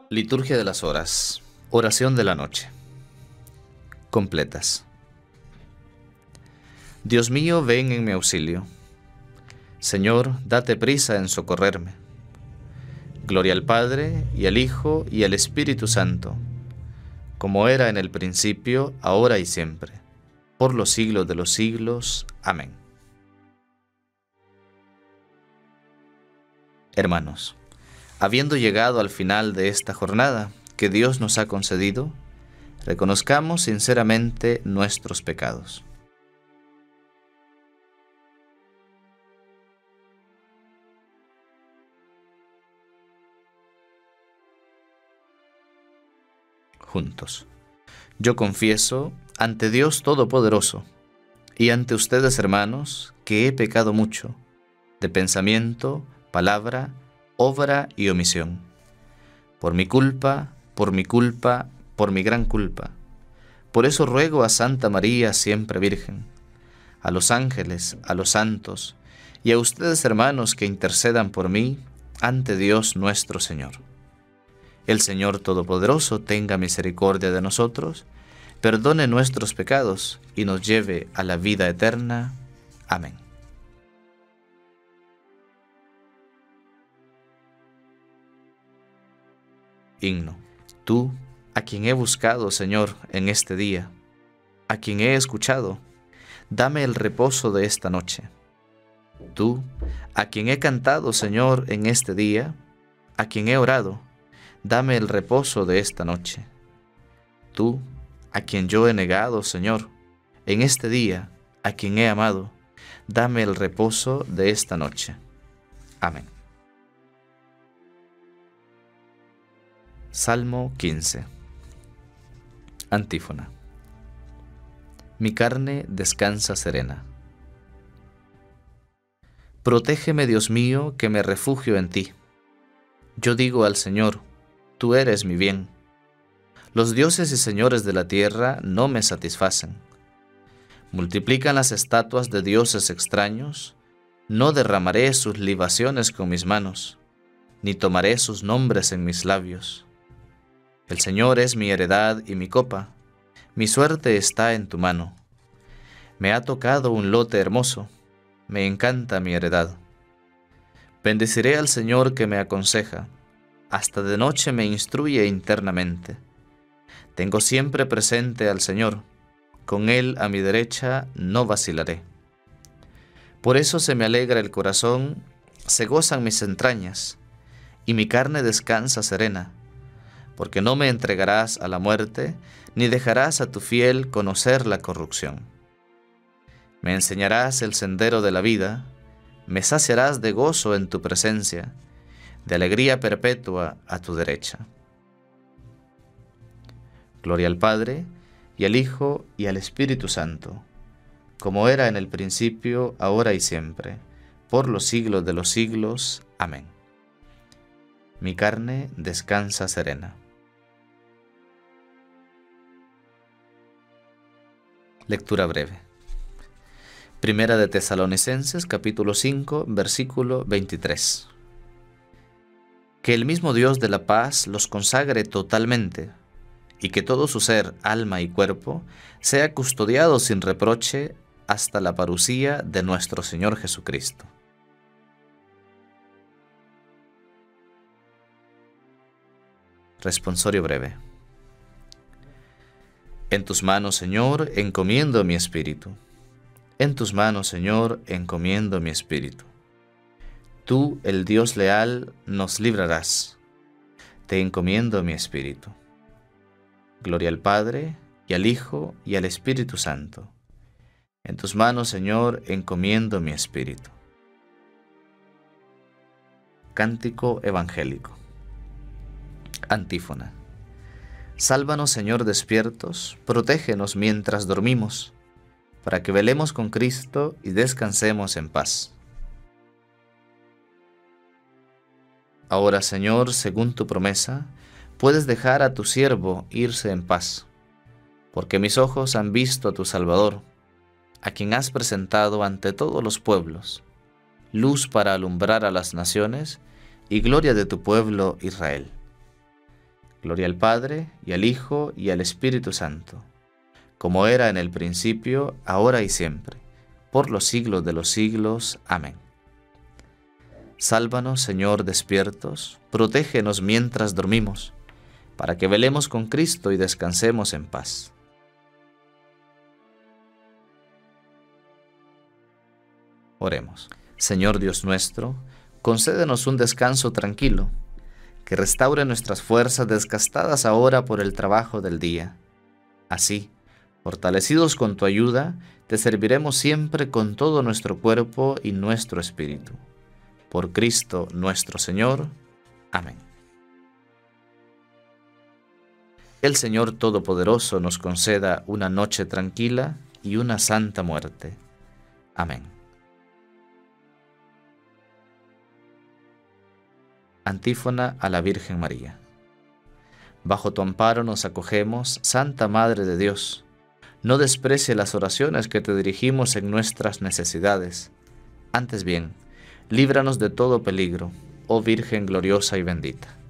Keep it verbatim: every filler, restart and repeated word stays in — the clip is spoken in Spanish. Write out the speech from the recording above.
Liturgia de las horas. Oración de la noche. Completas. Dios mío, ven en mi auxilio. Señor, date prisa en socorrerme. Gloria al Padre, y al Hijo, y al Espíritu Santo, como era en el principio, ahora y siempre, por los siglos de los siglos. Amén. Hermanos, habiendo llegado al final de esta jornada que Dios nos ha concedido, reconozcamos sinceramente nuestros pecados. Juntos. Yo confieso ante Dios Todopoderoso y ante ustedes, hermanos, que he pecado mucho, de pensamiento, palabra, obra y omisión. Por mi culpa, por mi culpa, por mi gran culpa. Por eso ruego a Santa María, siempre Virgen, a los ángeles, a los santos, y a ustedes, hermanos, que intercedan por mí ante Dios nuestro Señor. El Señor Todopoderoso tenga misericordia de nosotros, perdone nuestros pecados y nos lleve a la vida eterna. Amén. Himno. Tú, a quien he buscado, Señor, en este día, a quien he escuchado, dame el reposo de esta noche. Tú, a quien he cantado, Señor, en este día, a quien he orado, dame el reposo de esta noche. Tú, a quien yo he negado, Señor, en este día, a quien he amado, dame el reposo de esta noche. Amén. Salmo quince. Antífona. Mi carne descansa serena. Protégeme, Dios mío, que me refugio en ti. Yo digo al Señor, tú eres mi bien. Los dioses y señores de la tierra no me satisfacen. Multiplican las estatuas de dioses extraños. No derramaré sus libaciones con mis manos, ni tomaré sus nombres en mis labios. El Señor es mi heredad y mi copa. Mi suerte está en tu mano. Me ha tocado un lote hermoso. Me encanta mi heredad. Bendeciré al Señor que me aconseja. Hasta de noche me instruye internamente. Tengo siempre presente al Señor. Con Él a mi derecha no vacilaré. Por eso se me alegra el corazón, se gozan mis entrañas, y mi carne descansa serena, porque no me entregarás a la muerte, ni dejarás a tu fiel conocer la corrupción. Me enseñarás el sendero de la vida, me saciarás de gozo en tu presencia, de alegría perpetua a tu derecha. Gloria al Padre, y al Hijo, y al Espíritu Santo, como era en el principio, ahora y siempre, por los siglos de los siglos. Amén. Mi carne descansa serena. Lectura breve. Primera de Tesalonicenses, capítulo cinco, versículo veintitrés. Que el mismo Dios de la paz los consagre totalmente, y que todo su ser, alma y cuerpo sea custodiado sin reproche hasta la parucía de nuestro Señor Jesucristo. Responsorio breve. En tus manos, Señor, encomiendo mi espíritu. En tus manos, Señor, encomiendo mi espíritu. Tú, el Dios leal, nos librarás. Te encomiendo mi espíritu. Gloria al Padre, y al Hijo, y al Espíritu Santo. En tus manos, Señor, encomiendo mi espíritu. Cántico evangélico. Antífona. Sálvanos, Señor, despiertos, protégenos mientras dormimos, para que velemos con Cristo y descansemos en paz. Ahora, Señor, según tu promesa, puedes dejar a tu siervo irse en paz, porque mis ojos han visto a tu Salvador, a quien has presentado ante todos los pueblos, luz para alumbrar a las naciones y gloria de tu pueblo Israel. Gloria al Padre, y al Hijo, y al Espíritu Santo, como era en el principio, ahora y siempre, por los siglos de los siglos. Amén. Sálvanos, Señor, despiertos, protégenos mientras dormimos, para que velemos con Cristo y descansemos en paz. Oremos. Señor Dios nuestro, concédenos un descanso tranquilo, que restaure nuestras fuerzas desgastadas ahora por el trabajo del día. Así, fortalecidos con tu ayuda, te serviremos siempre con todo nuestro cuerpo y nuestro espíritu. Por Cristo nuestro Señor. Amén. El Señor Todopoderoso nos conceda una noche tranquila y una santa muerte. Amén. Antífona a la Virgen María. Bajo tu amparo nos acogemos, Santa Madre de Dios. No desprecie las oraciones que te dirigimos en nuestras necesidades. Antes bien, líbranos de todo peligro, oh Virgen gloriosa y bendita.